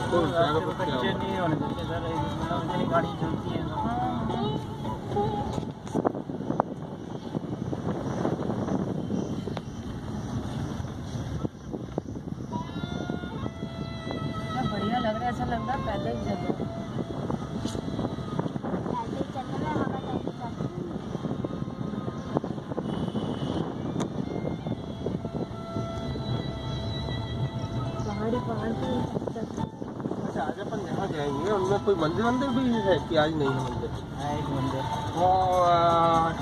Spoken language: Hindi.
तो कच्चे नहीं होने देते सर, इतनी गाड़ी चलती है। बढ़िया लग रहा है, ऐसा लग रहा है पैदल चल रहा है। पहाड़ पे अच्छा, आज अपन यहाँ जाएंगे, उनमें कोई मंदिर भी है कि आज नहीं है मंदिर? है एक मंदिर। वो